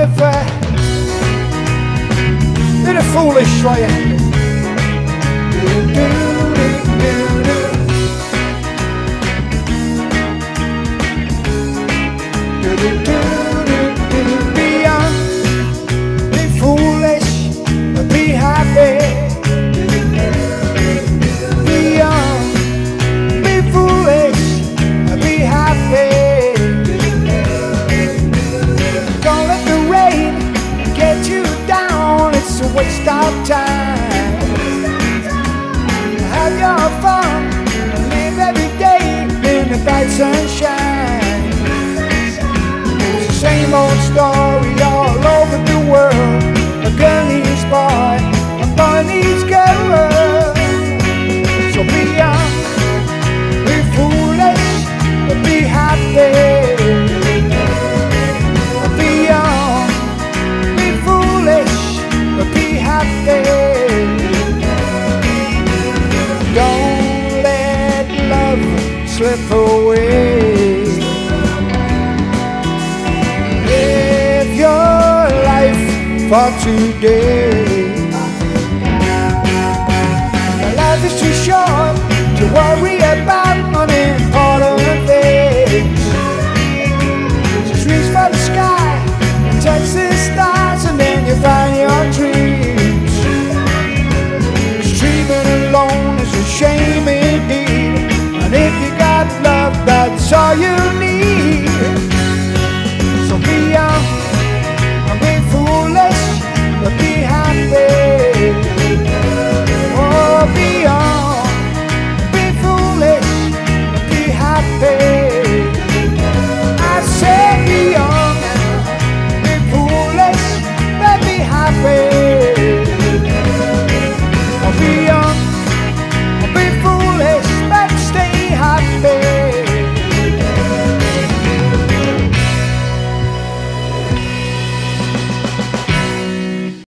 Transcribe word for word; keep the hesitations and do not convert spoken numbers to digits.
with a bit of foolish for you. Be young, be foolish, be happy. Be young, be foolish, be happy. Don't let the rain get you down, it's a waste of time. Have your fun, live every day in the bright sunshine. It's the same old story all over the world. A girl needs boy, a boy needs girl. So be young, be foolish, be happy. Be young, be foolish, be happy. Don't let love slip away. Live your life for today. Life is too short to worry about unimportant things. Just reach for the sky and touch the stars, and then you find your dreams. Dreaming alone is a shame indeed, and if you got love, that's all you